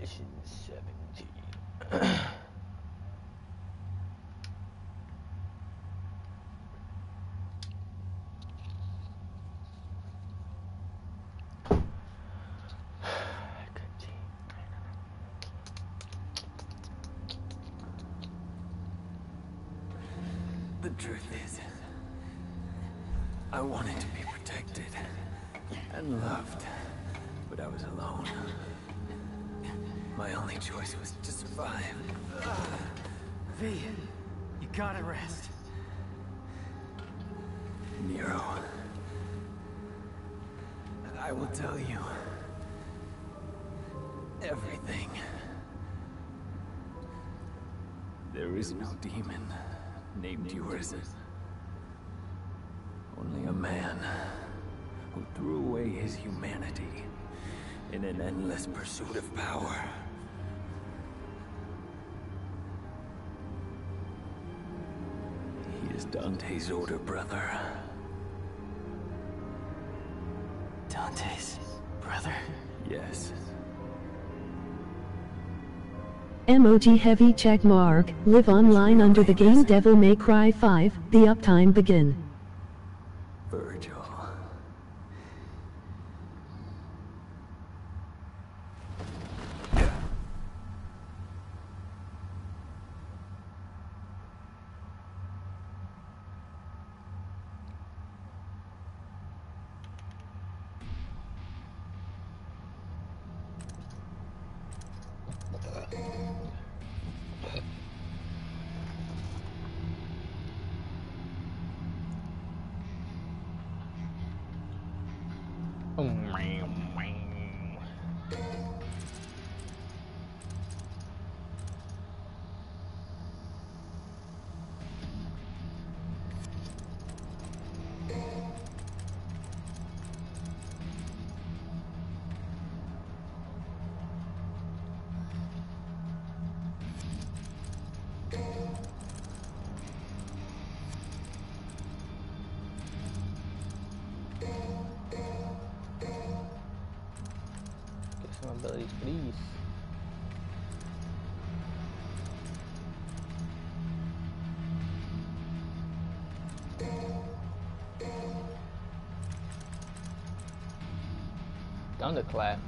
Mission 17. The truth is, I wanted to be protected and loved, but I was alone. My only choice was to survive. V, you gotta rest. Nero, I will tell you everything. There is no demon named Urizen. Only a man who threw away his humanity in an endless pursuit of power. He is Dante's older brother. Dante's brother? Yes. MOG Heavy check mark, live online under the game Devil May Cry 5, the uptime begin. Virgil. Get some abilities, please. Thunderclap.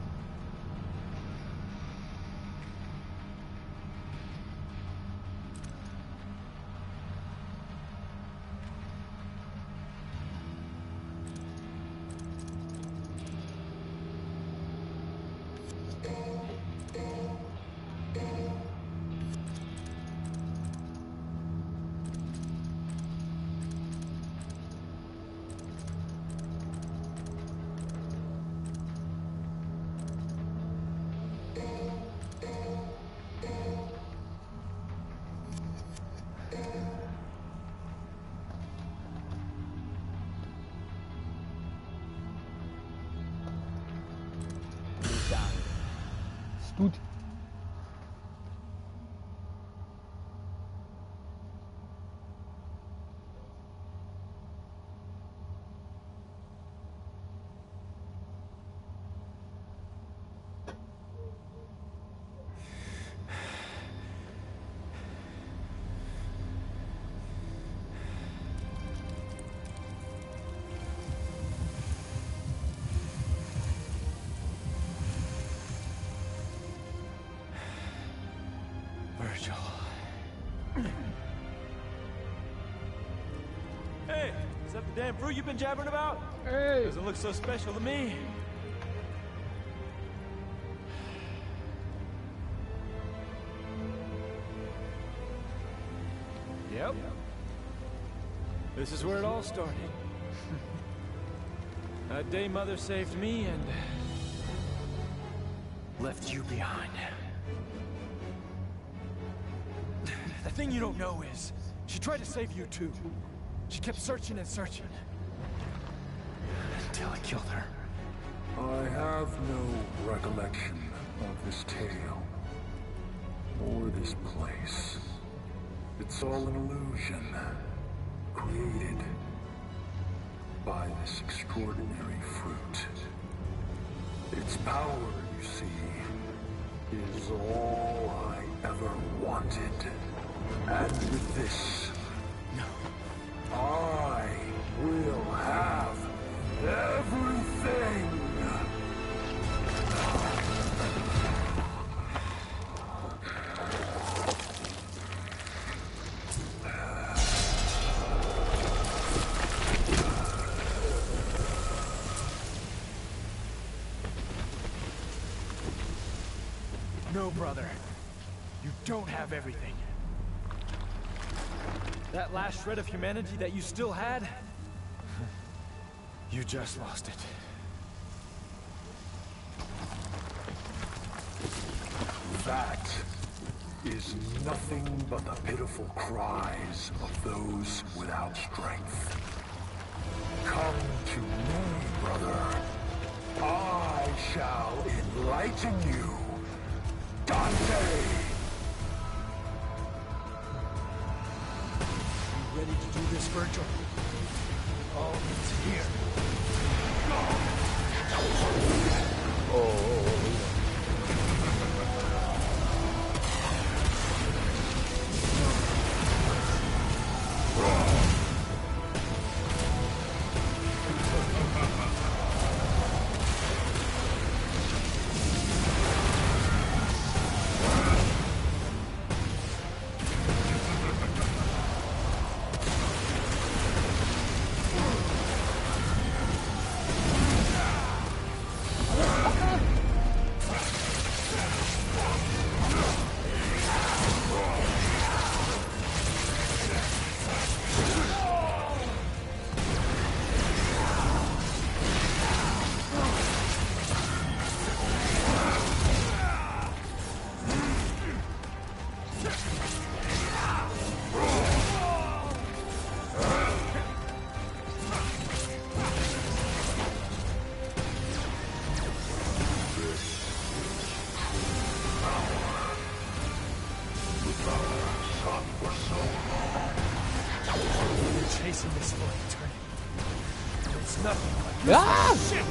Stoet. Virgil. Hey, is that the damn fruit you've been jabbering about? Hey! Doesn't look so special to me. Yep. This is where it all started. That day Mother saved me and left you behind. The thing you don't know is, she tried to save you too. She kept searching and searching. Until I killed her. I have no recollection of this tale, or this place. It's all an illusion, created by this extraordinary fruit. Its power, you see, is all I ever wanted. And with this, I will have everything! No, brother. You don't have everything. That last shred of humanity that you still had, you just lost it. That is nothing but the pitiful cries of those without strength. Come to me, brother. I shall enlighten you. Dante! You ready to do this, Virgil? All is here. Chasing this for eternity. It's nothing but shit!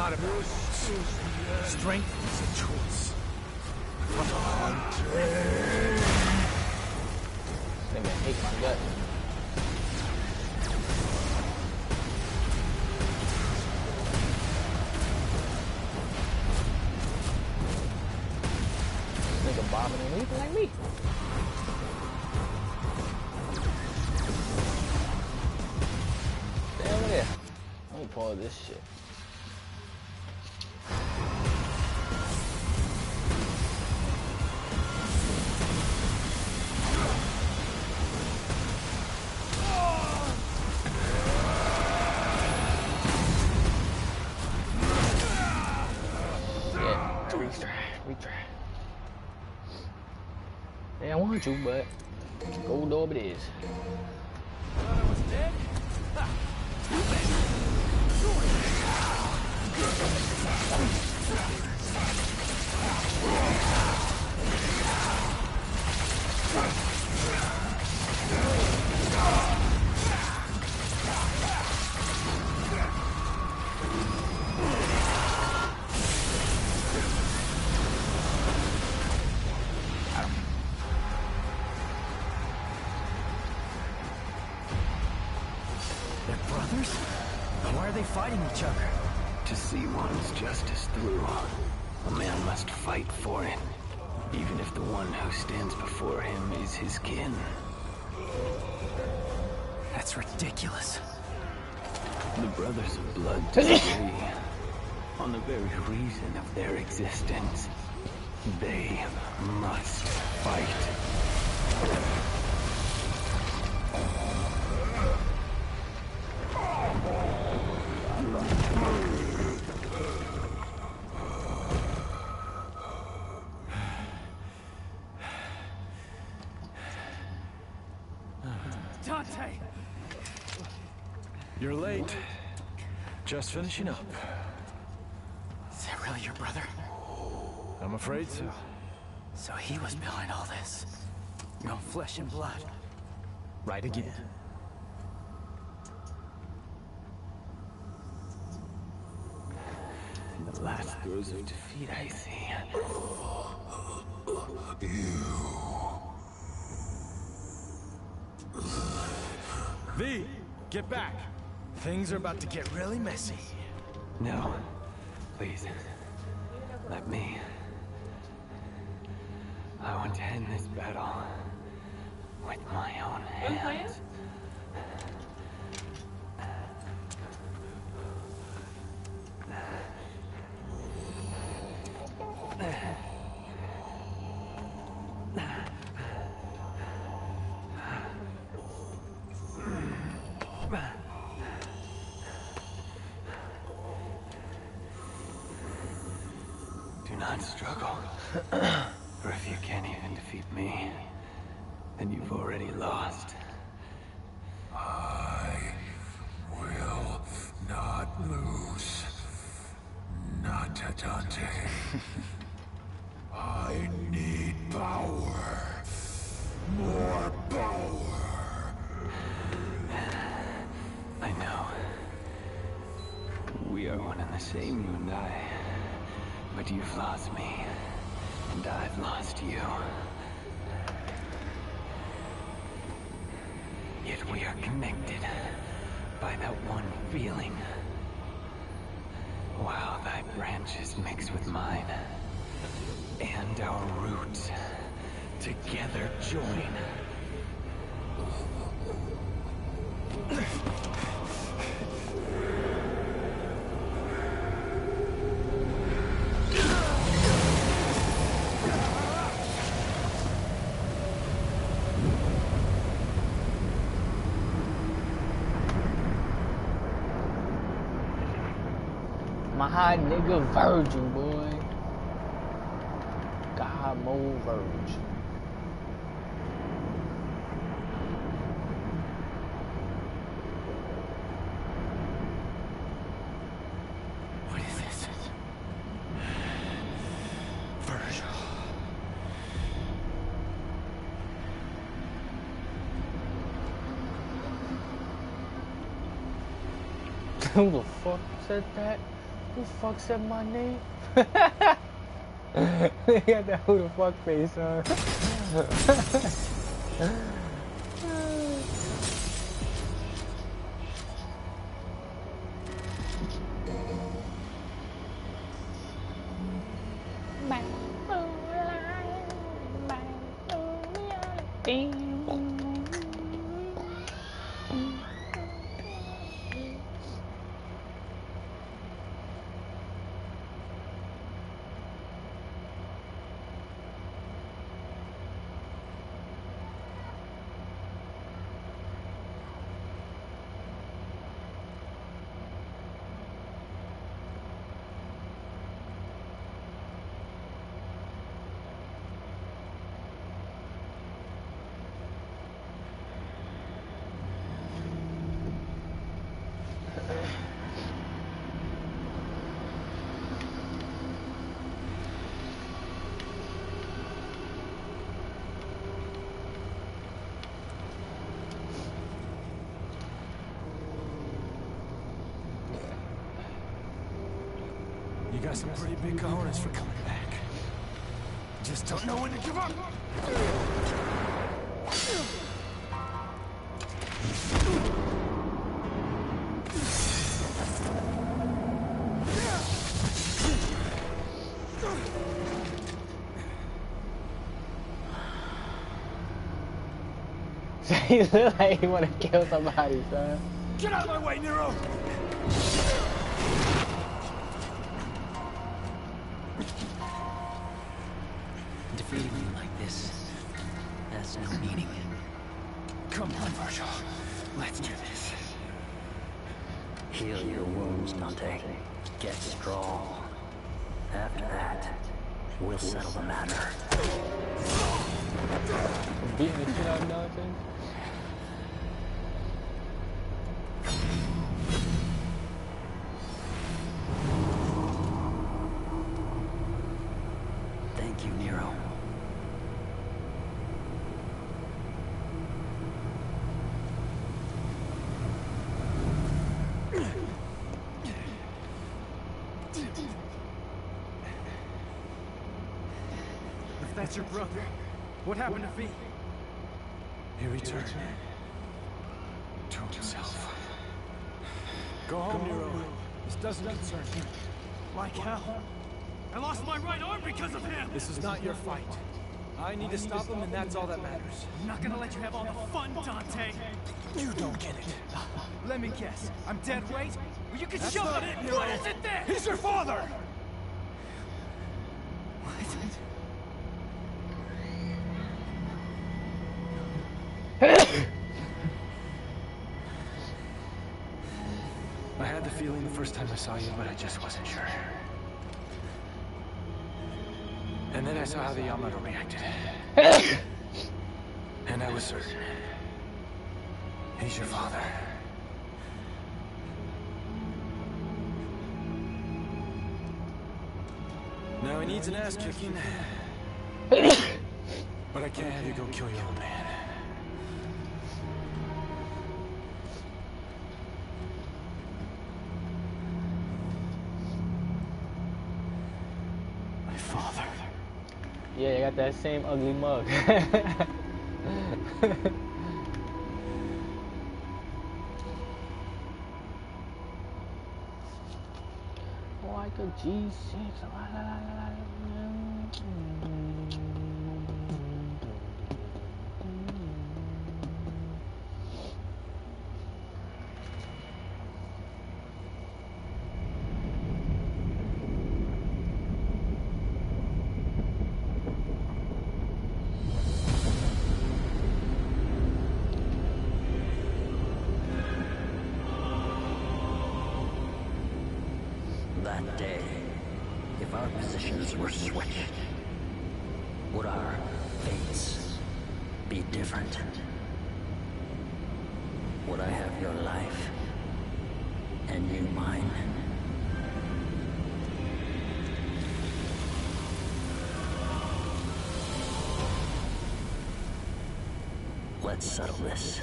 gotta be. Strength is a choice. This nigga hate my gut. This nigga bobbing and weaving like me. Stay over there. Let me pause this shit. Yeah, I want to, but gold orb it is. Thought I was dead? Ha! They're brothers? Why are they fighting each other? To see one's justice through, a man must fight for it, even if the one who stands before him is his kin. That's ridiculous. The brothers of blood disagree on the very reason of their existence. They must fight. Dante! You're late. Just finishing up. Is that really your brother? I'm afraid so. So he was behind all this. Your own flesh and blood. Right again. The last throes of defeat I see. V, get back. Things are about to get really messy. No. Please. Let me. I want to end this battle with my own hands. Do not struggle. For if you can't even defeat me, then you've already lost. I will not lose. Not Dante. I need power. More power. I know. We are one and the same, you and I. But you've lost me, and I've lost you. Yet we are connected by that one feeling. While thy branches mix with mine, and our roots together join. My high nigga virgin, boy. God mode virgin. What is this? Virgil. Who the fuck said that? Who the fuck said my name? They got that who the fuck face on. You got some pretty big cojones for coming back. Just don't know when to give up. He look like he wanna kill somebody, son. Get out of my way, Nero! Defeating you like this has no meaning. Come on, Virgil. Let's do this. Heal your wounds, Dante. Get strong. After that, we'll settle the matter. Beating the shit out of Dante. Thank you, Nero. If that's your brother, what happened to V? He returned to himself. Go home, Nero. This doesn't concern you. Like hell. I lost my right arm because of him! This is not your fight. I need to stop him, and that's all that matters. I'm not gonna let you have all the fun, Dante. You don't get it. Let me guess. I'm dead weight? Well, you can That's show not them. it, Nero. What is it then? He's your father! I had the feeling the first time I saw you, but I just wasn't sure. And then I saw how the Yamato reacted. And I was certain. He's your father. Now he needs an ass kicking. But I can't have you go kill your own man. My father. Yeah, you got that same ugly mug. Like a G6. That day, if our positions were switched, would our fates be different? Would I have your life and you mine? Let's settle this.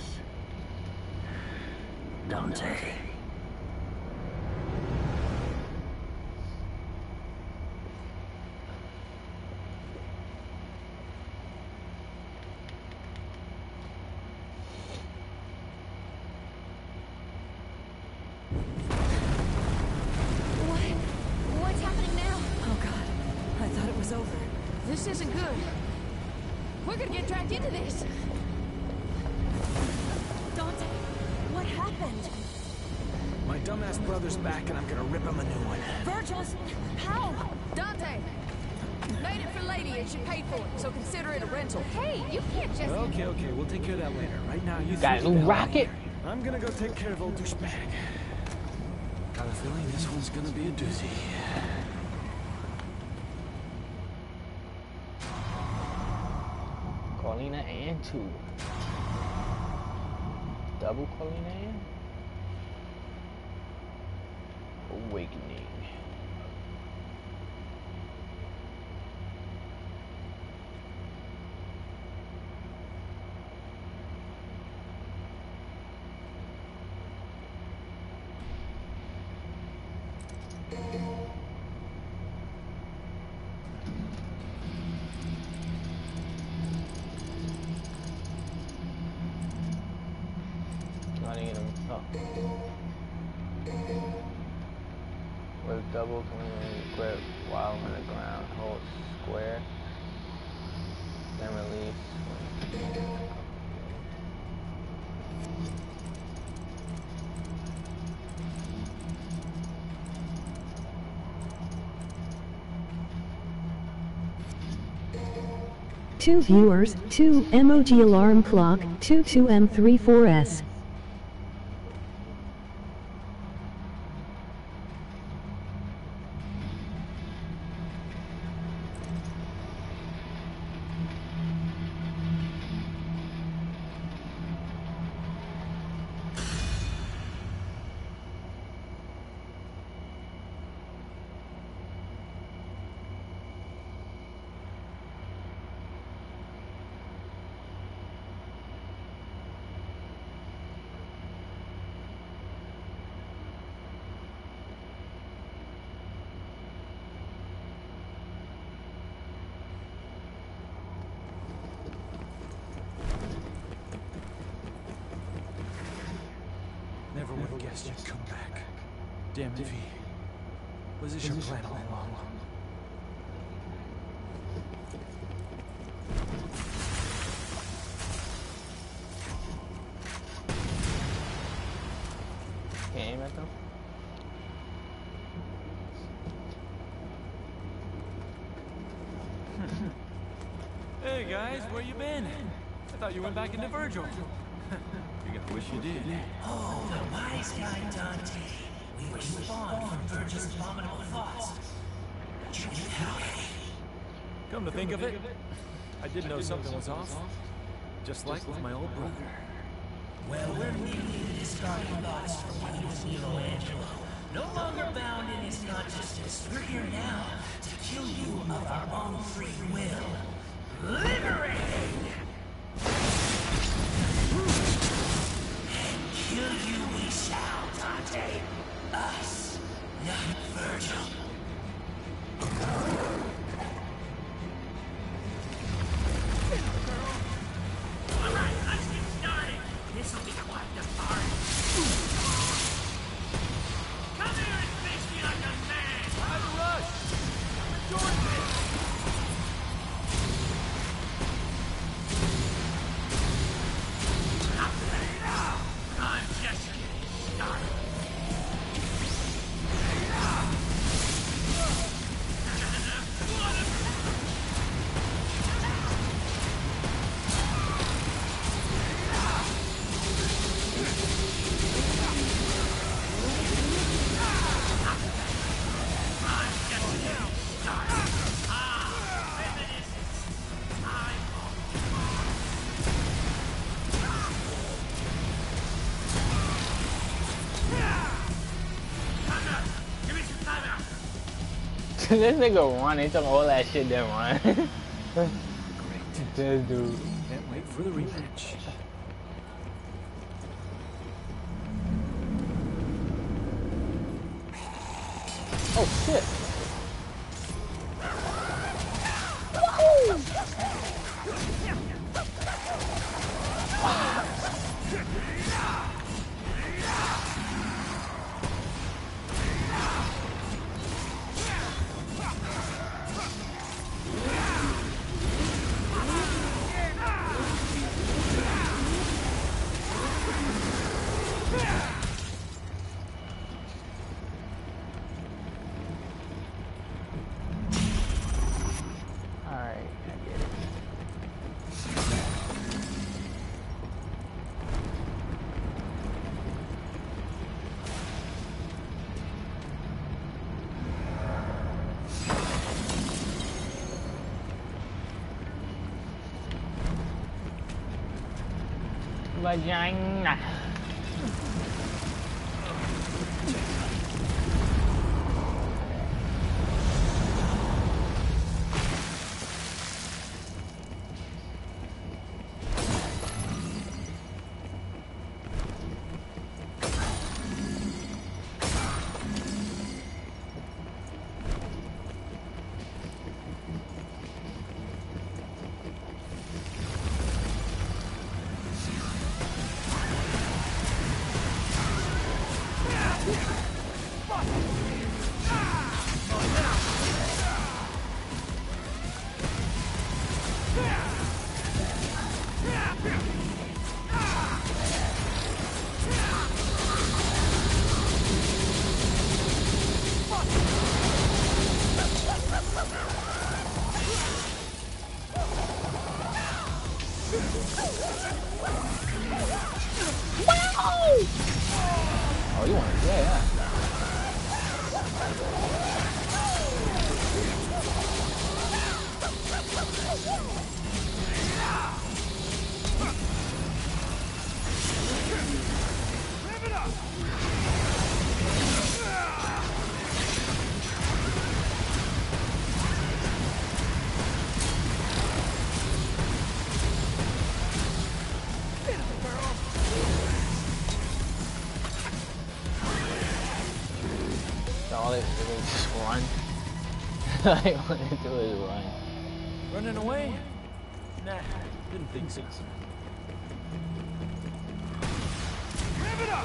Dante. This isn't good. We're gonna get dragged into this. Dante, what happened? My dumbass brother's back and I'm gonna rip him a new one. Virgil's... How? Dante! Made it for Lady and she paid for it, so consider it a rental. Hey, you can't just... Okay, we'll take care of that later. Right now, you Got a new rocket. I'm gonna go take care of old douchebag. Got a feeling this one's gonna be a doozy. Corleena and 2. Double Corleena and Awakening. With double community grip while on the ground, hold square, then release. Two viewers, 2 emoji alarm clock, 22M34S. Never would have guessed you'd come back. Damn it, V. Was this your plan all along? Can you aim at them? Hey guys, where you been? I thought you went back into Virgil. You're gonna wish you did. Oh, the wise guy Dante. We were spawned from Virgil's abominable thoughts. But you didn't help. Come to think of it, I did know something was off. Just like with my old brother. Well, we're merely the discarding thoughts from when he was Michelangelo. No longer bound in his consciousness. We're here now to kill you of our own free will. Liberating! And kill you we shall, Dante. Us, not Virgil. Alright, let's get started. This'll be quite the party. Come here and face me like a man! Time to rush! Join me! I'm just getting started. This nigga run into all that shit then run. Great. This dude. Can't wait for the rematch. Oh shit. Vagina. Oh, you want to, yeah. All they do is just run. Like, all they do is run. Running away? Nah, didn't think so. Rev it up!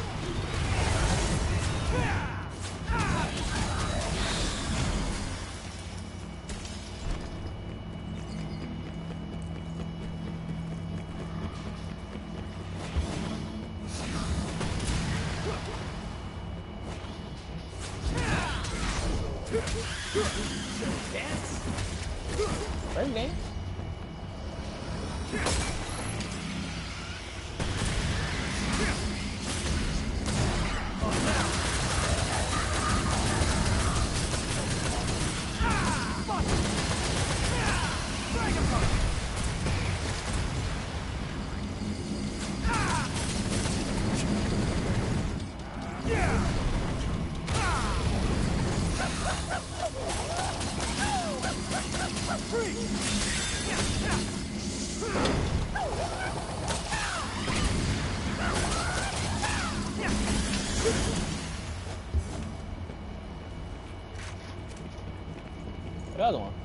Break dance. The other one.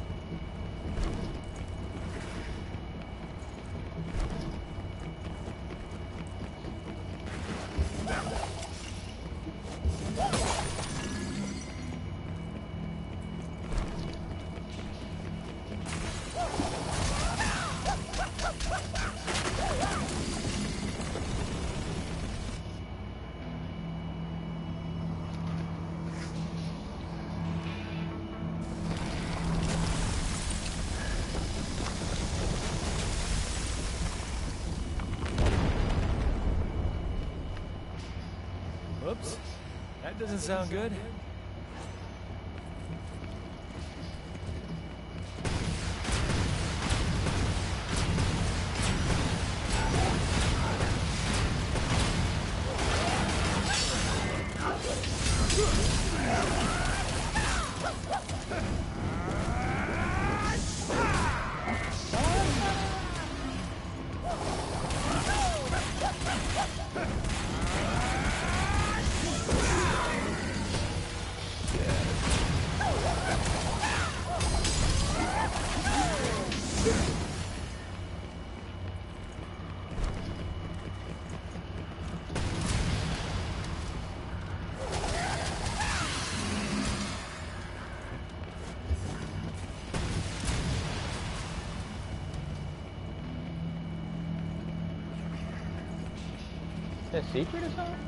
Whoops. That doesn't sound good. Is that a secret or something?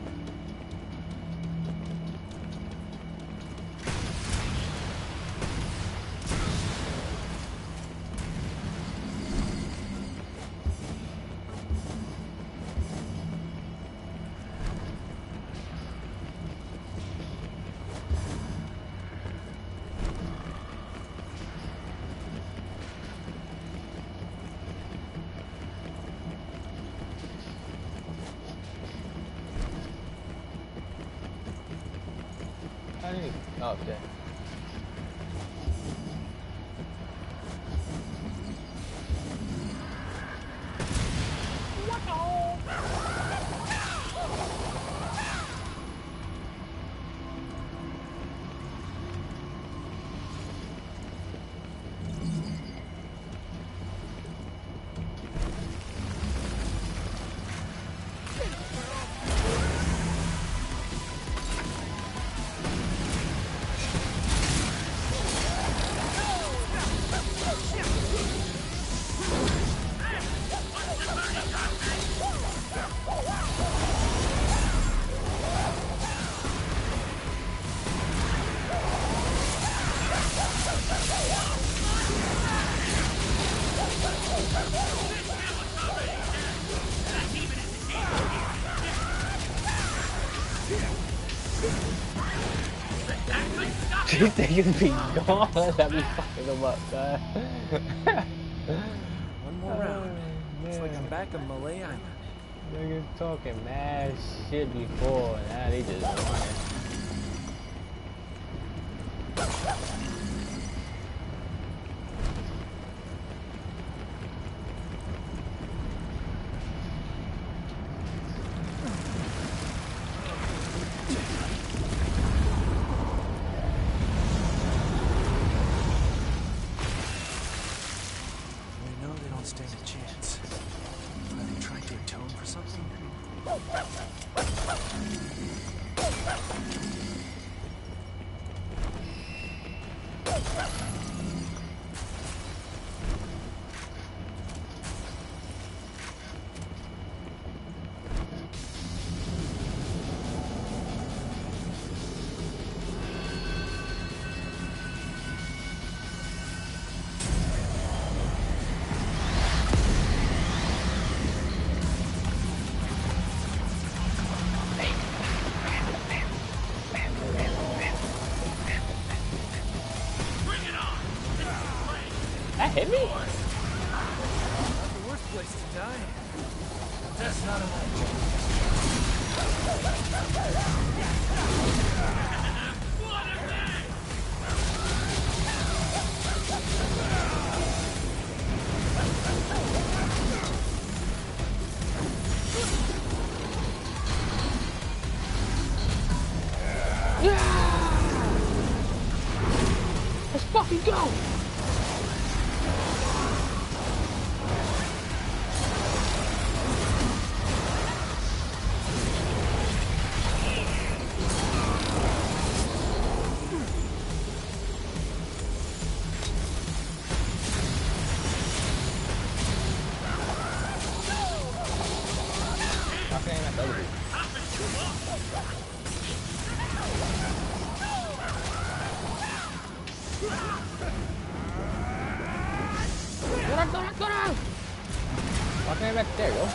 I need. Oh, okay. These things be gone. That be fucking them up, guys. One more round. Looks like I'm back on Malay Island. Niggas talking mad shit before, and now they just running. Stand a chance. Are they trying to atone for something? That hit me? Not the worst place to die. That's not enough. Let's fucking go! Walking back there, go.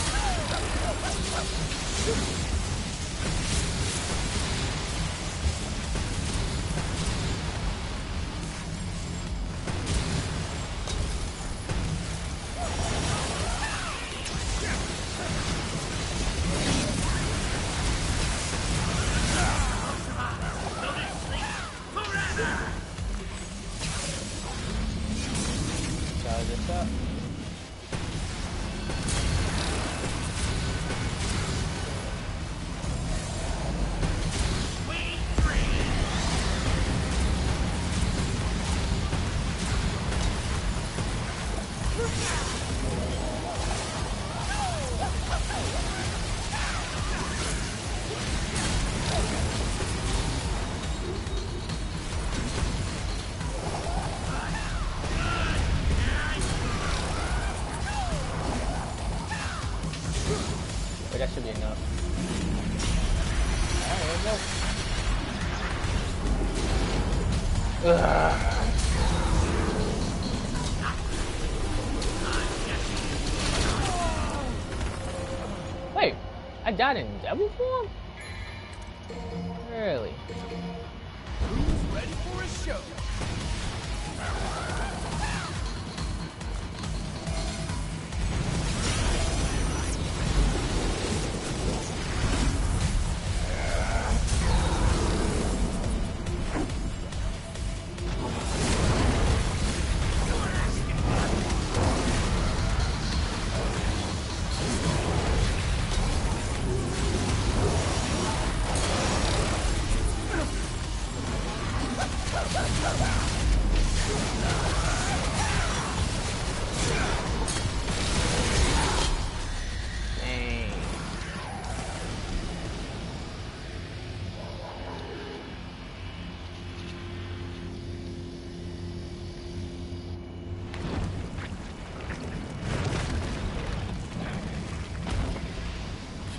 Charge this up. That should be enough. Alright, there we go. Wait, I died in devil form? Really? Who's ready for a show?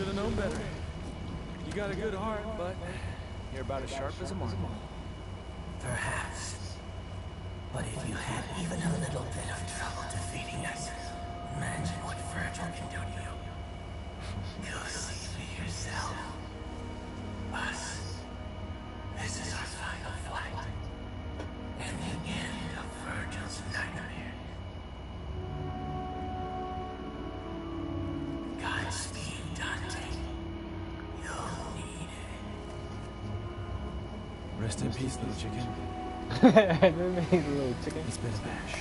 Should have known better. You got a good heart, but you're about as sharp as a marble. Perhaps. But if you had even a little bit of trouble defeating us, imagine what Virgil can do to you. Go see for yourself. Us. This is our final flight. And the end of Virgil's nightmare. Godspeed, Dante. You'll need it. Rest in peace, little chicken. Little chicken. It's been a bash.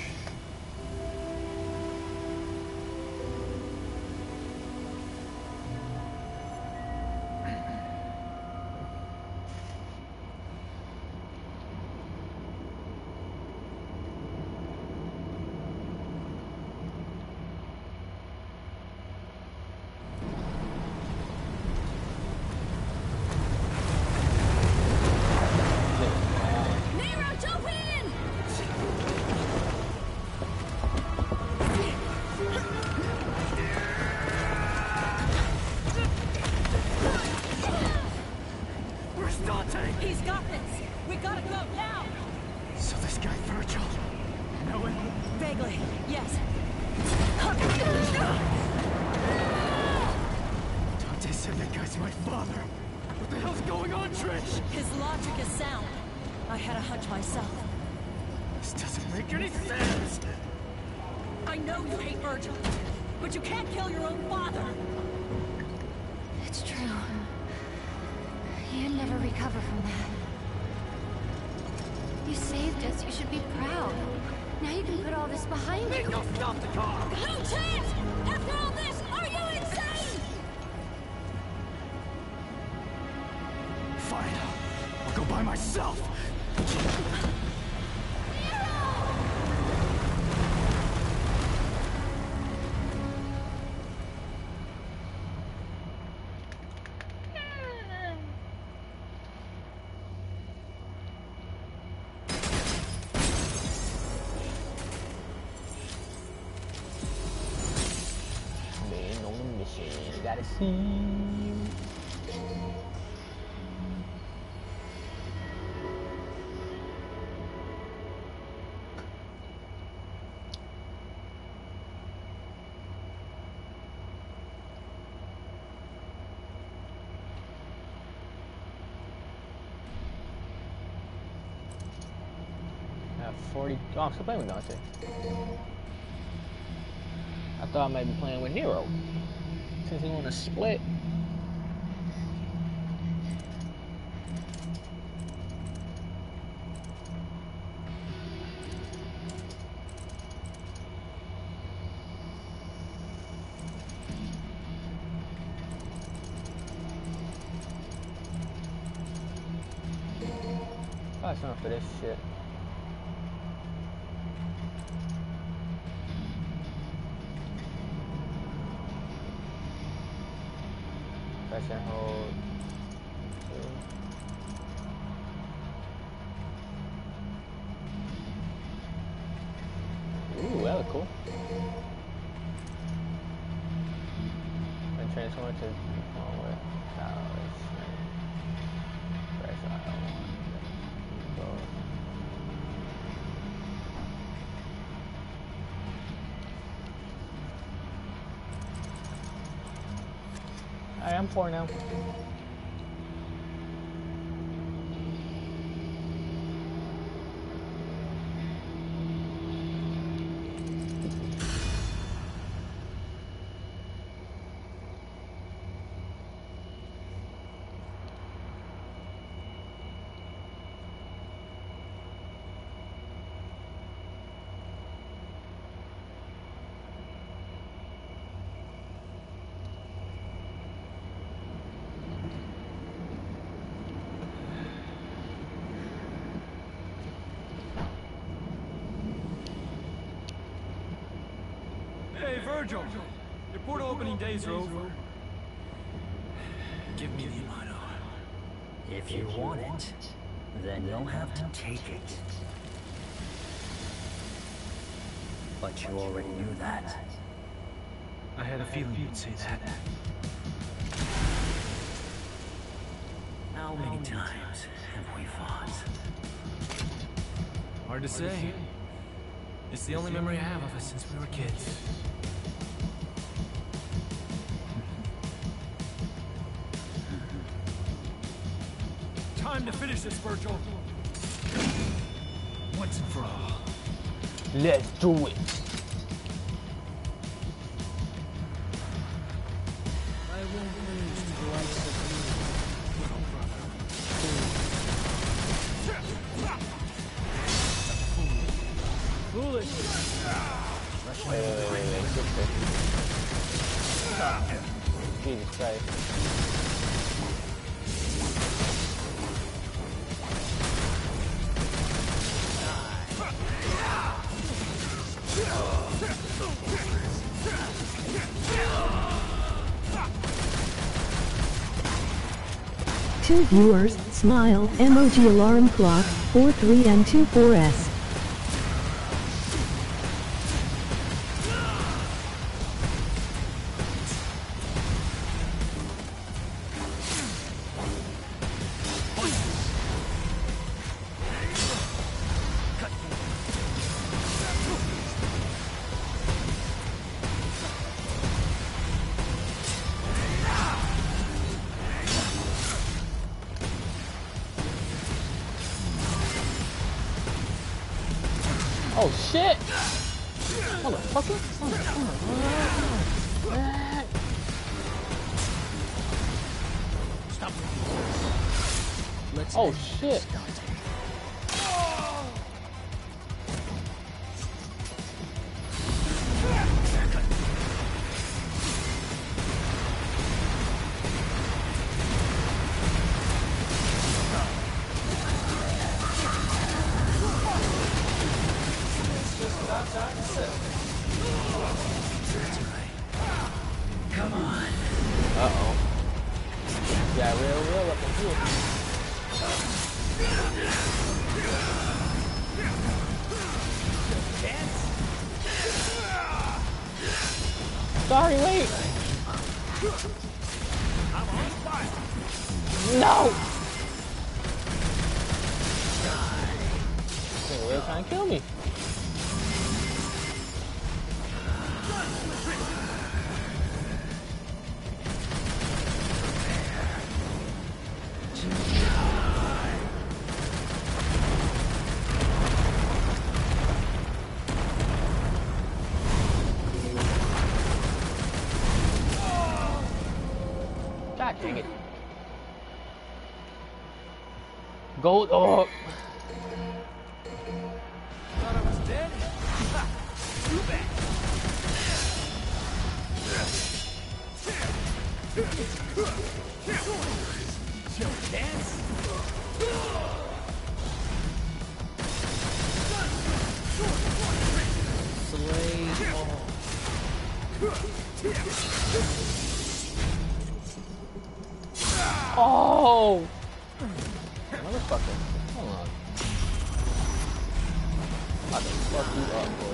He's got this. We gotta go now. So this guy Virgil, know him? Vaguely, yes. Dante said that guy's my father. What the hell's going on, Trish? His logic is sound. I had a hunch myself. This doesn't make any sense. I know you hate Virgil, but you can't kill your own father. It's true. You'd never recover from that. You saved us. You should be proud. Now you can put all this behind you. Go stop the car! No chance! After all this, are you insane? Fine. I'll go by myself. Gotta see you. I have 40. Oh, I'm still playing with Dante. I thought I might be playing with Nero. Since he want to split. That's enough for this shit. Press and hold. Ooh, that was cool. And transform to with powers. Press R1. Go. Alright, I'm 4 now. Hey, Virgil! Your portal opening days are over. Give me the Yamato. If you want it, then you'll have to take it. But you already knew that. I had a feeling you'd say that. How many times have we fought? Hard to say. It's the only memory I have of us since we were kids. Time to finish this, Virgil. Once and for all. Let's do it. I won't lose to the likes of you, little brother. Foolish. Wait. Jesus Christ. Two viewers, smile, emoji alarm clock, 43 and 24S. Oh shit! Motherfucker! Stop. Let's Oh shit! Come on. Uh-oh. Got real up in here. Sorry, wait. I'm on fire. No! They're really trying to kill me. God dang it. Gold orb. Thought I was dead? Ha! Too bad. Show dance. Slay all. Oh! Motherfucker. Hold on. I can fuck you up, boy.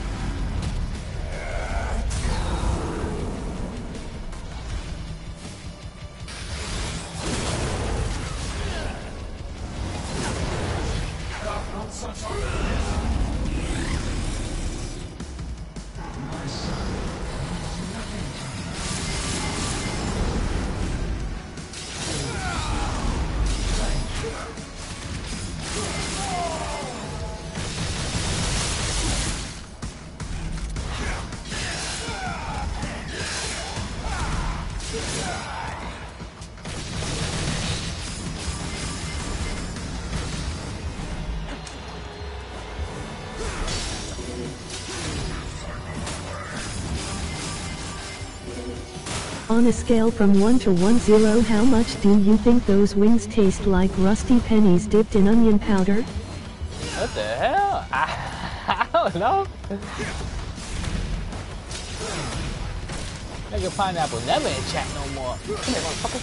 On a scale from 1 to 10, how much do you think those wings taste like rusty pennies dipped in onion powder? What the hell? I don't know. Nigga Pineapple never in chat no more. Come here, motherfucker.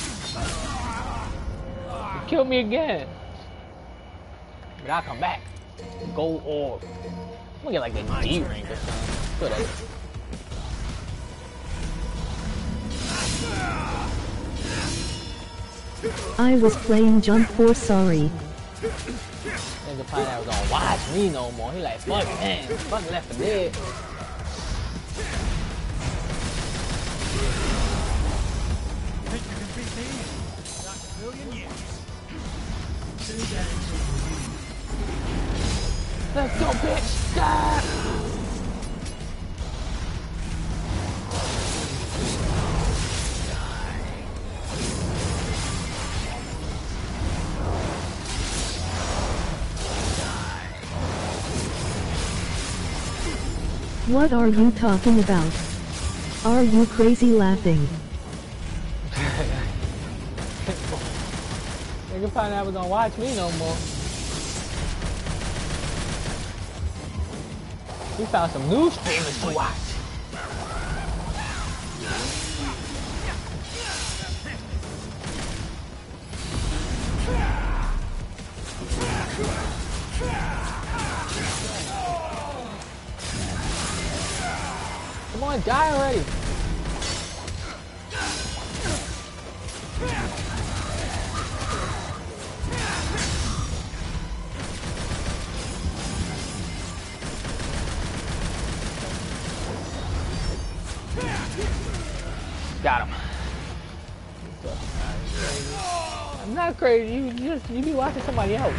You killed me again. But I'll come back. Gold orb. I'm gonna get like a D rank or something. Whatever. I was playing Jump Force, sorry. Nigga Pineapple don't watch me no more. He like, fuck man, fuck Left 4 Dead. Think you can beat me? Not in a million years. Let's go, bitch! Die! What are you talking about? Are you crazy laughing? Nigga Pineapple don't watch me no more. We found some new streamers to watch. Come on, die already. Got him. I'm not crazy. You be watching somebody else.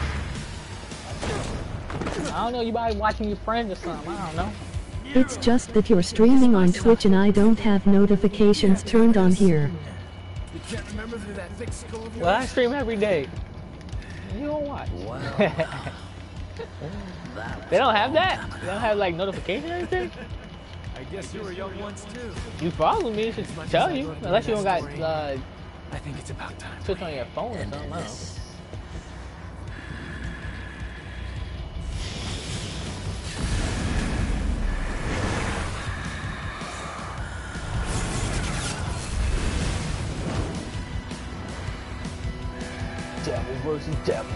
I don't know. You might be watching your friends or something. I don't know. It's just that you're streaming on Twitch and I don't have notifications turned on here. You can't remember through that thick skull of yours? Well, I stream every day. You don't watch. Wow. They don't have that? They don't have like notification or anything? I guess you were young once too. You follow me, it should tell you. Unless you don't got I think it's about time. Switch on your phone or something. I don't know. Devil versus devil.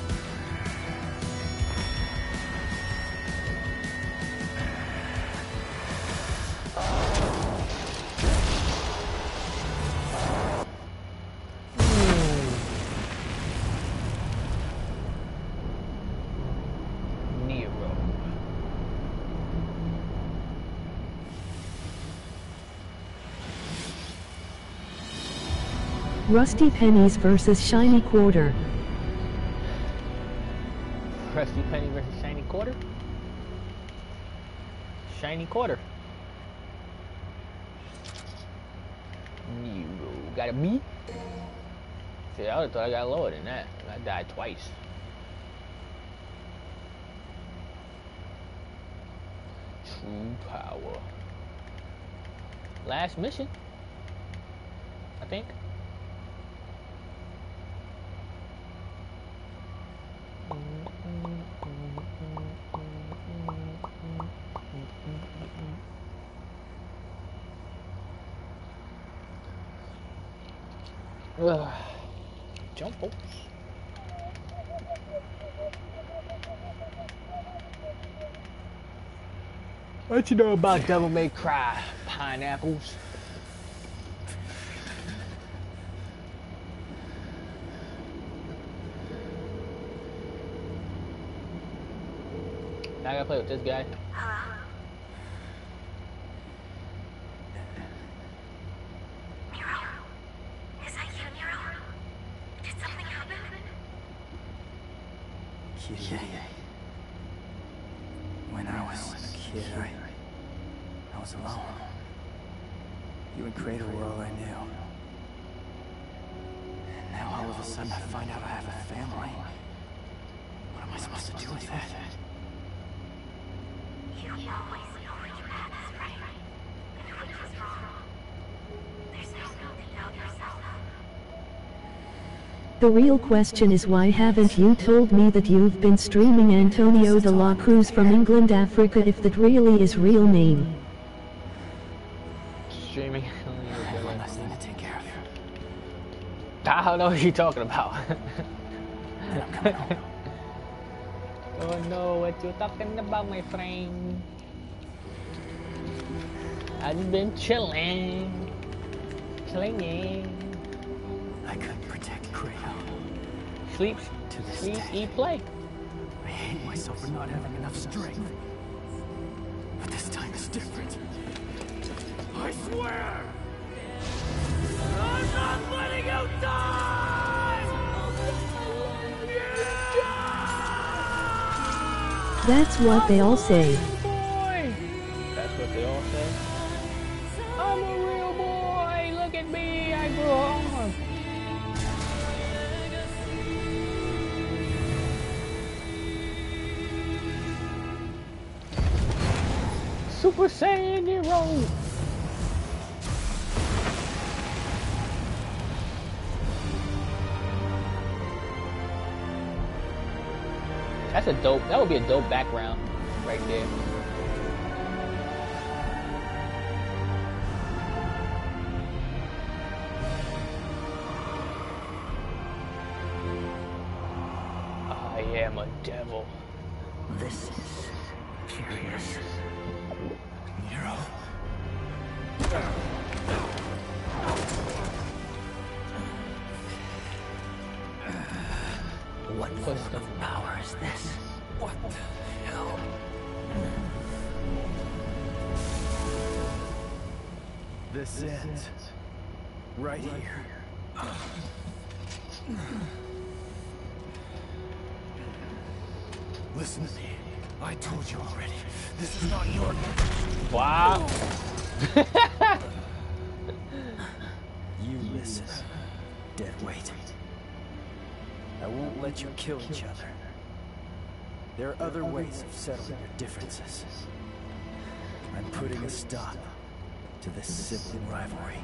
Rusty Pennies versus Shiny Quarter. Rusty Penny versus Shiny Quarter? Shiny Quarter. Nero. Got a B? See, I would've thought I got lower than that. I died twice. True power. Last mission, I think. Jump oops. What you know about Devil May Cry, pineapples? I gotta play with this guy. When I was a kid, I was alone. You would create a world I knew. And now all of a sudden I find out I have a family. What am I supposed to do with that? You always know where you have this right. And which was wrong. There's no helping out yourself. The real question is, why haven't you told me that you've been streaming Antonio de la Cruz from England, Africa, if that really is real name? Streaming. I have one less thing to take care of. I don't know what you're talking about. And I'm coming home. Don't know what you're talking about, my friend. I've been chilling. Clinging. I couldn't protect Kratos. Sleep, To this sleep, day. eat, play. I hate myself for not having enough strength. But this time is different. I swear! I'm not letting you die! That's what they all say. Boy! That's what they all say. I'm a real boy! Look at me! I grew up! Super Saiyan Hero! That's a dope, that would be a dope background right there. I am a devil. This is curious. Nero. What form of power is this? What the hell? This ends right here. Listen to me. I told you already. This is not your... Wow. You listen. Dead weight. I won't let you kill each other. There are other ways of settling your differences. I'm putting a stop to this sibling rivalry.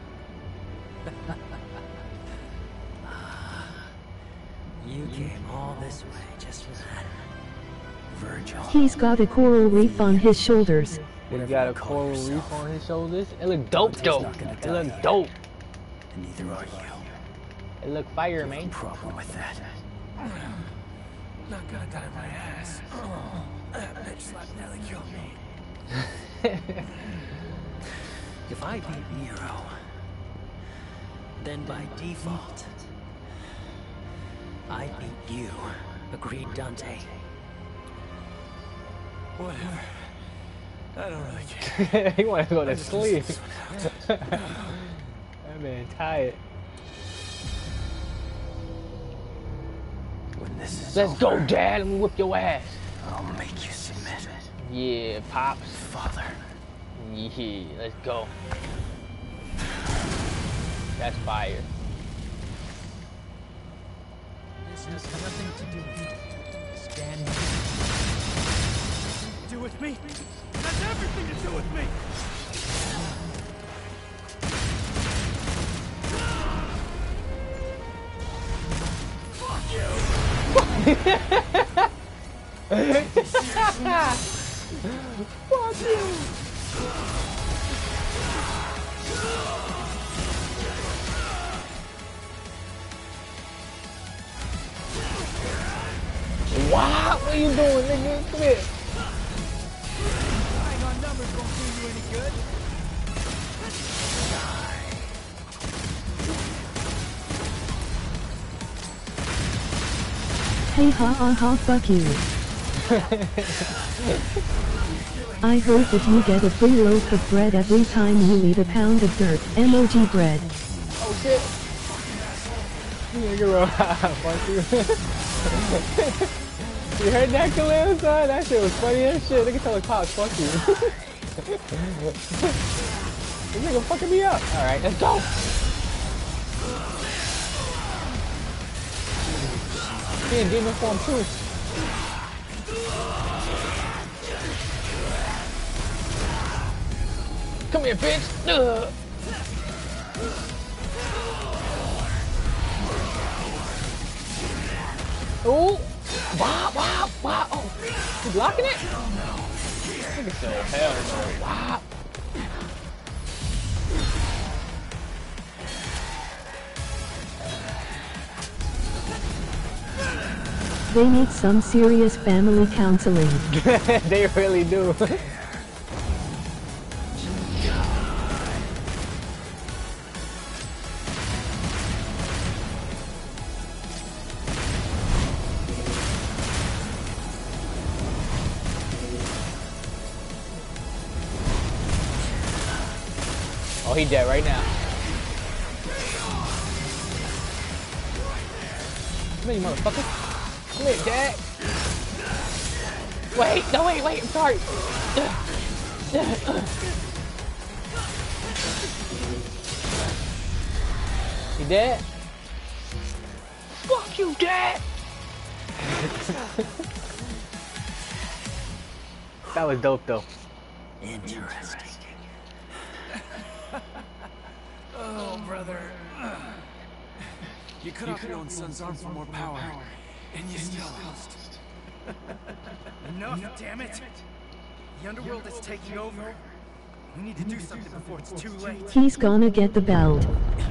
You came all this way just for that. Virgil. He's got a coral reef on his shoulders. He got a coral reef on his shoulders. It look dope though. It look dope. And neither are you. It look fire, No man. problem with that. Not gonna die my ass. That bitch slap nearly killed me. If I beat Nero, then by default, I beat you. Agreed, Dante? Whatever. I don't really care. He wanna go to I just want sleep. this one out. That man tired. When this is Let's go, over, Dad. Let me whip your ass. I'll make you submit. Yeah, pops. Father. Yeah, let's go. That's fire. This has nothing to do with you. Stand Do with me? It has everything to do with me! Fuck you! Fuck you! Wow, what are you doing, nigga? Come here. Lying on numbers won't do you any good. Hey ha ha ha fuck you. I heard that you get a free loaf of bread every time you eat a pound of dirt. Emoji bread. Oh shit. Nigga, fuck you. You heard that, Khalil, son? That shit was funny as shit. Nigga tell like, Pops, fuck you. This nigga fucking me up. Alright, let's go. He in demon form too. Come here, bitch. Oh! Wow, wow, wow. Oh, you blocking it? Nigga said, hell no. Wow. They need some serious family counseling. They really do. Oh, he dead right now. Come here, you motherfucker. Come here, Dad. Wait, no, wait, I'm sorry. You dead? Fuck you, Dad. That was dope, though. Interesting. Oh, brother. You cut off your own son's arm for more power, and you still lost. Enough, damn it! The underworld is taking over. We need to do something before it's too late. He's gonna get the belt.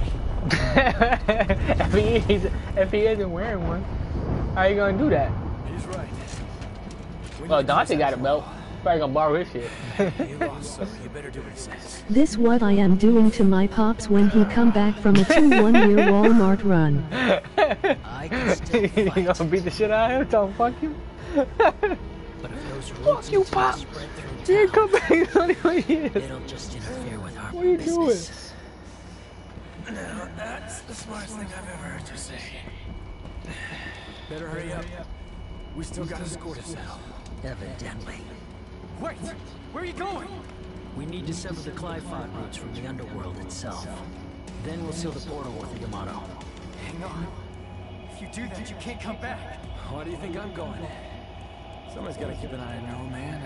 if he isn't wearing one, how are you gonna do that? He's right. Well, Dante got a belt. Probably gonna borrow his shit. You lost, so you better do what he says. This what I am doing to my pops when he come back from a 2-1-year Walmart run. I can still You fight. gonna beat the shit out of him? Tell him fuck you? But if those roots you, and Pop. ties spread through He ain't town, come back. He's only what he is. it'll just interfere with our What are you doing? business. Now, that's the smartest thing I've ever heard you say. Better hurry up. We still got a score to settle. Evidently. Wait! Where are you going? We need to sever the Clifod roots from the underworld itself. Then we'll seal the portal with the Yamato. Hang on. If you do that, you can't come back. Why do you think I'm going? Someone's gotta keep an eye on your old man.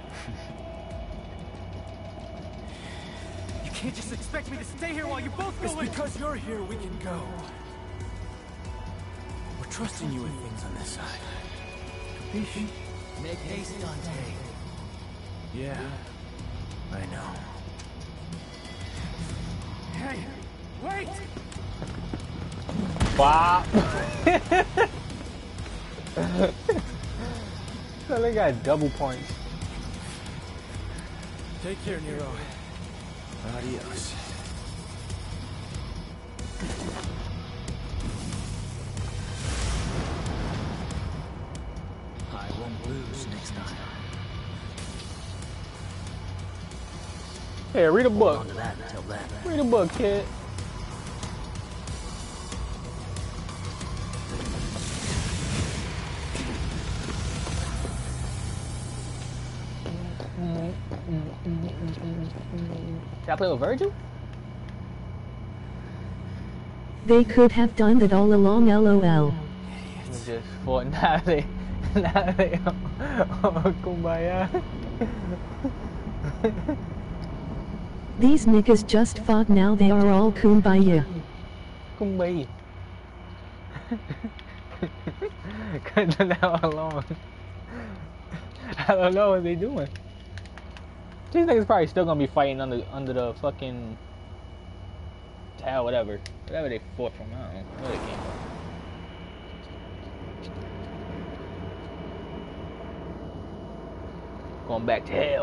You can't just expect me to stay here while you both It's go in. because you're here we can go. We're trusting you with things on this side. Capisci? Make haste, Dante. Yeah, I know. Hey, wait! Wow. So they got double points. Take care, Nero. Adios. I won't lose next time. Hey, read a Hold book. on to that until then. Read a book, kid. Did I play with Virgil? They could have done that all along, lol. It's just for now they kumbaya. These niggas just fought, now they are all kumbaya. Kumbaya. Couldn't done that all along. I don't know what they doing. These niggas probably still gonna be fighting under the fucking tower, whatever they fought from. I don't know where they came from. Going back to hell.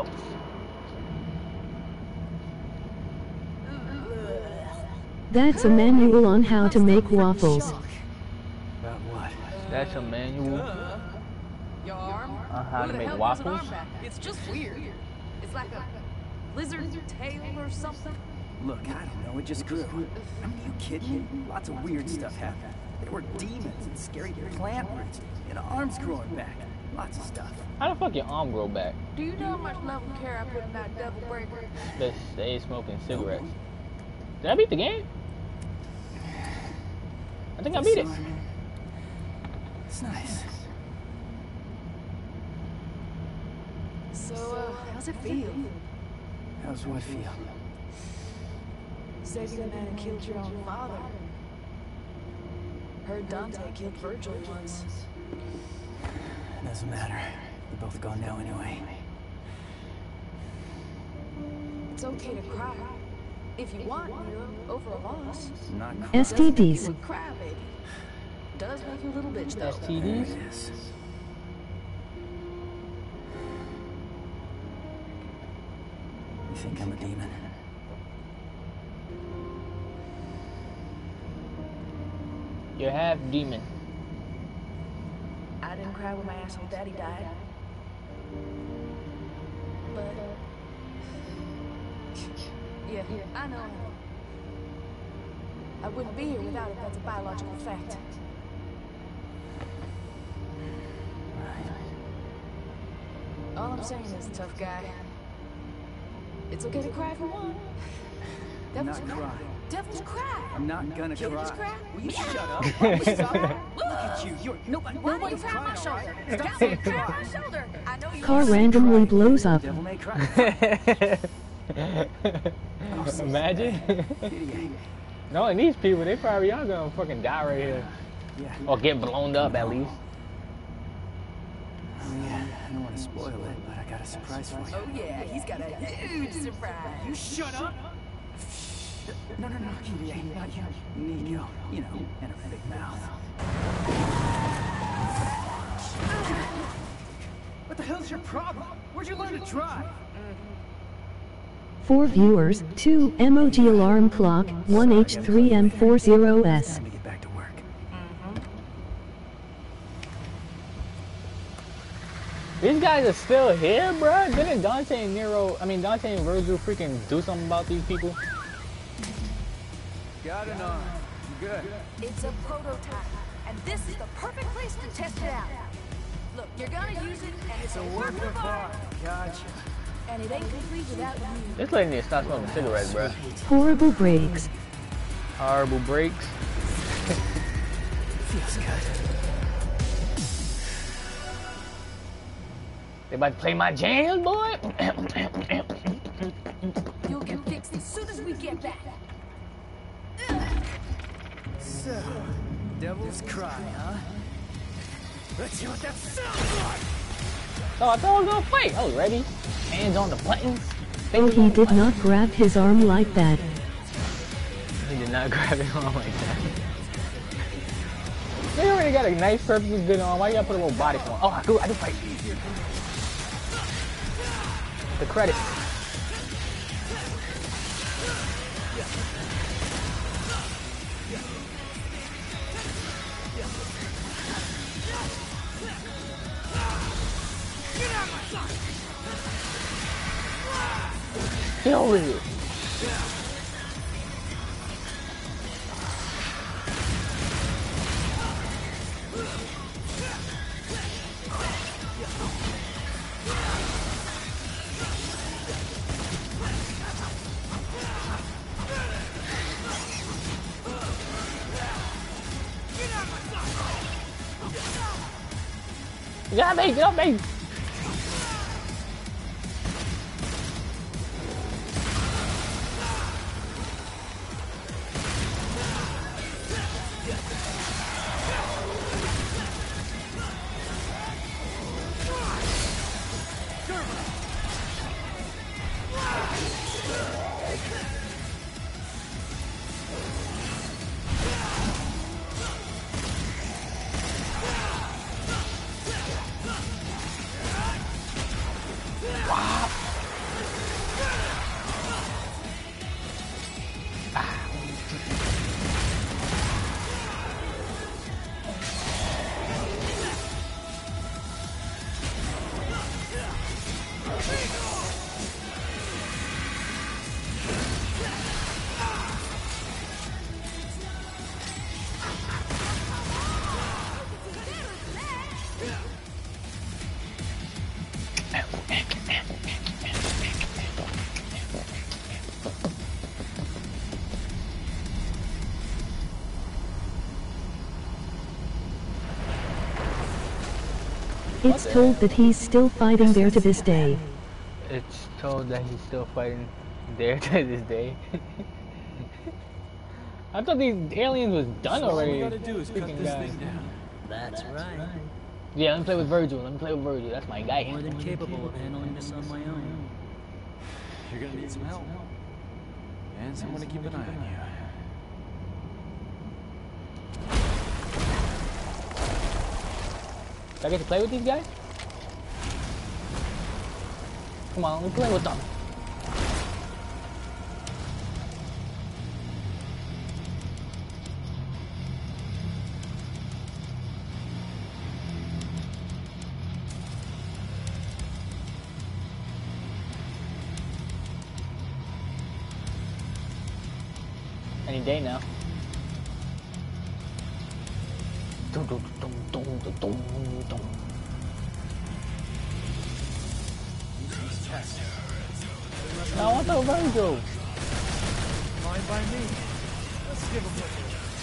That's a manual on how to make waffles. About what? That's a manual Your arm? on how Who to the make hell puts an waffles. arm back? It's just weird. It's like a lizard tail or something. Look, I don't know, it just grew. I mean, you kidding? Lots of weird stuff happened. There were demons and scary plant roots and arms growing back. Lots of stuff. How the fuck your arm grow back? Do you know how much love and care I put in that devil breaker? They stay smoking cigarettes. Did I beat the game? I think I beat it. It's nice. So, how's it feel? How's what feel? Saving the man who killed your own father. Heard Dante killed Virgil once. Doesn't matter. They're both gone now anyway. It's okay to cry. If you want, Nero, over a loss. Not STDs. Cry, baby. Does make you a little bitch, though. STDs? Yes. You think I'm a demon? You're half demon. I didn't cry when my asshole daddy died. But, yeah, I know. I wouldn't be here without it. That's a biological fact. All I'm saying is, tough guy. It's okay to cry if you want. I'm not crying. Devils cry. I'm not gonna Killers cry. cry. Will you shut up? Look at you. You're Why do you cry on my shoulder? Stop cry on my shoulder. I know you. Car randomly blows up. Devil may cry. Imagine. Knowing these people, they probably are gonna fucking die right here. Yeah. Or get blown up at least. Oh, yeah. I don't want to spoil it, but I got a surprise for you. Oh yeah, he's got a huge surprise. You shut up! No, Kirie, not you. Nico, you know, and a big mouth. What the hell's your problem? Where'd you learn to drive? 4 viewers, 2 emoji alarm clock, 1H3M40S. Time to get back to work. These guys are still here, bruh? Didn't Dante and Virgil freaking do something about these people? Got an arm. Good. It's a prototype, and this is the perfect place to test it out. Look, you're gonna use it, and it's a work of art. Gotcha. And it ain't complete without you. This lady needs to stop smoking cigarettes, bruh. Horrible brakes. Horrible breaks. Feels good. They about to play my jams, boy. You'll get fixed as soon as we get back. So, devil's cry, huh? Let's see what that sounds like! Oh, I thought I was gonna fight. I was ready. Hands on the buttons. Oh, he did not grab his arm like that. He did not grab his arm like that. They already got a nice, perfectly good arm. Why you gotta put a robotic one? Oh, I do fight. The credit. Get over here. Get off me! It's told that he's still fighting there to this day. It's told that he's still fighting there to this day. I thought these aliens was done already. All we gotta do is cut this thing down. That's right. Yeah, let me play with Virgil. That's my guy. More than capable of handling this on my own. You're gonna need some help. And someone to keep an eye on you. Do I get to play with these guys? Come on, let me play with them. Any day now. I want the Virgil. Fine by me. Let's give him what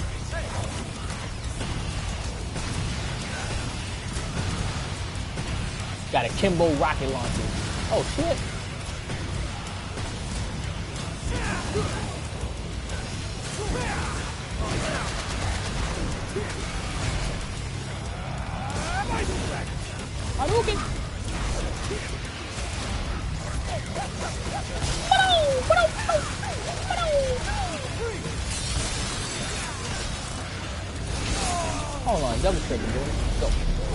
Got a Kimbo rocket launcher. Oh shit. Hadouken! Hold on, double trigger, boy. Go.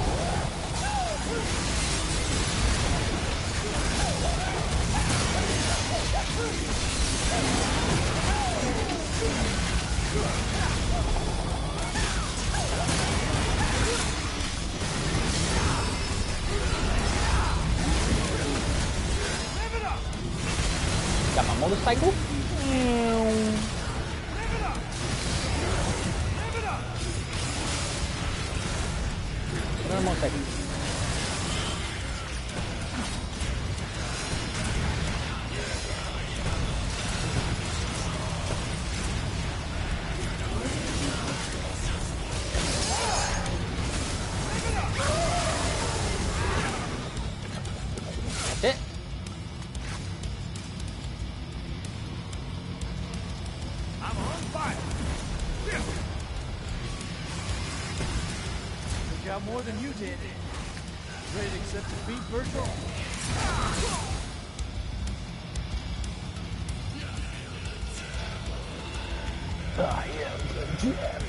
Got my motorcycle. Another motorcycle. That's it. I'm on fire. We got more than you did. Ready to accept defeat, Virgil? I am the GM.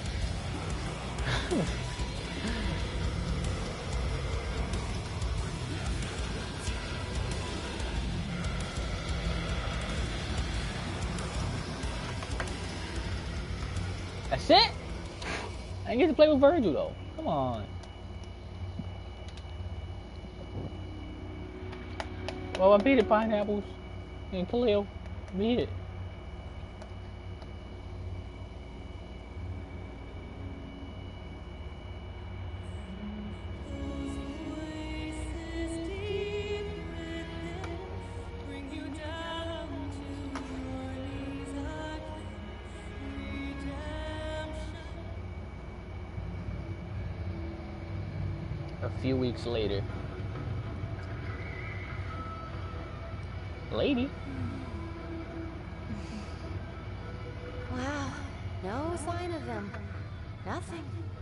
That's it? I didn't get to play with Virgil though. Come on. Well, I beat it, Pineapples. And Khalil. Beat it. A few weeks later. Lady? Wow, no sign of him. Nothing.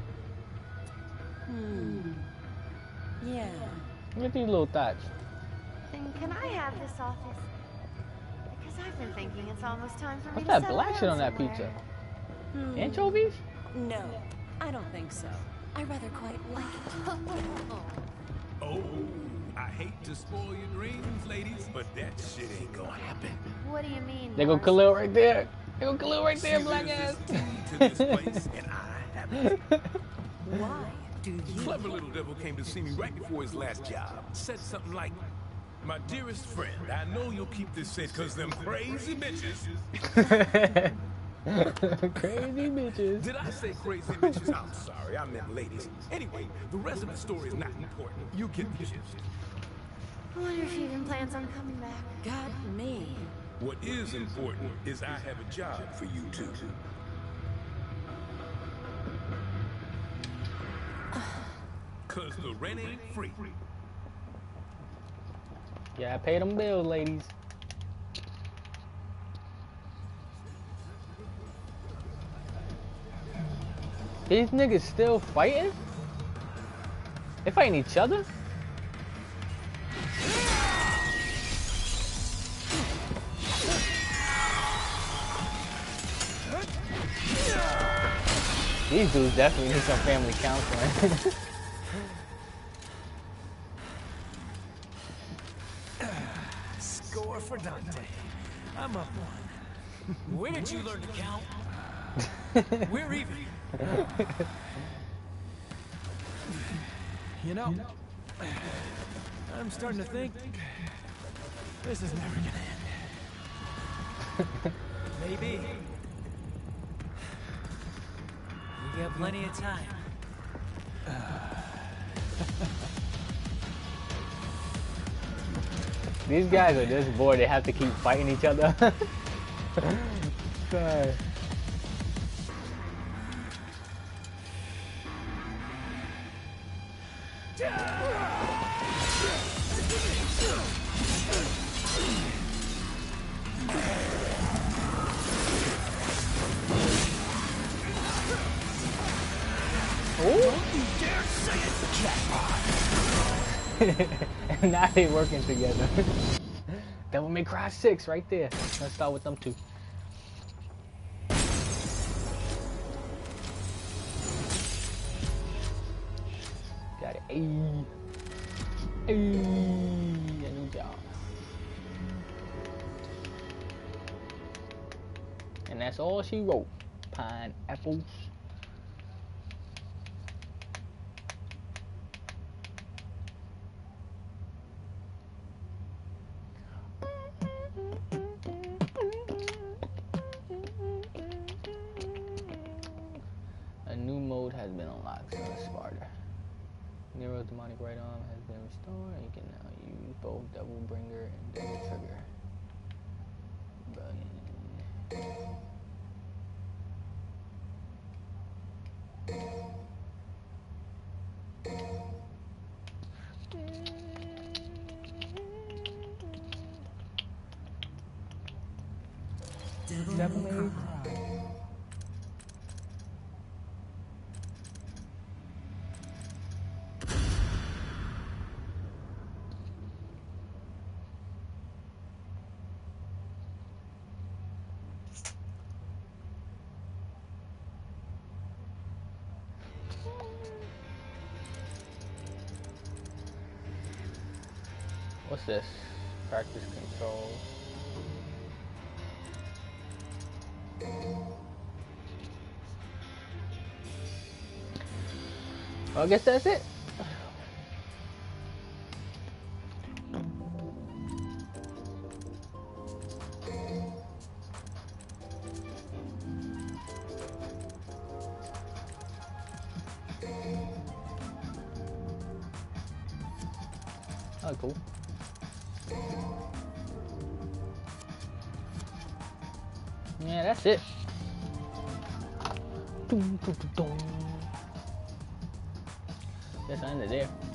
Yeah. Look at these little thoughts. Then can I have this office? Because I've been thinking it's almost time for me What's to that settle black down shit on that somewhere. pizza? Anchovies? No, I don't think so. I rather quite like it. Oh, I hate to spoil your dreams, ladies, but that shit ain't gonna happen. What do you mean? There go Marcy? Khalil right there. There go Khalil right there, See, black there's ass. this key to this place, and I have it. Why do you? Clever little devil came to see me right before his last job. Said something like, "My dearest friend, I know you'll keep this safe because them crazy bitches." Crazy bitches. Did I say crazy bitches? I'm sorry, I meant ladies. Anyway, the rest of the story is not important. You get the gist. I wonder if he even plans on coming back. Got me. What is important is I have a job for you two. Cause the rent ain't free. Yeah, I paid them bills, ladies. These niggas still fighting? They fighting each other? These dudes definitely need some family counseling. score for Dante. I'm up one. Where did you learn to count? We're even. You know, I'm starting to think this is never gonna end. Maybe. We got plenty of time. These guys are just bored. They have to keep fighting each other. God. And now they working together. Devil May Cry 6 right there. Let's start with them two. Got it. Ayy. Ayy. A new job. And that's all she wrote. Pineapples. A new mode has been unlocked, so it's Sparta. Nero's demonic right arm has been restored, and you can now use both Devil Bringer and Devil Trigger. Devil May Cry. What's this? Practice control. Well, I guess that's it. Oh, cool. Yeah, that's it. Guess I ended there.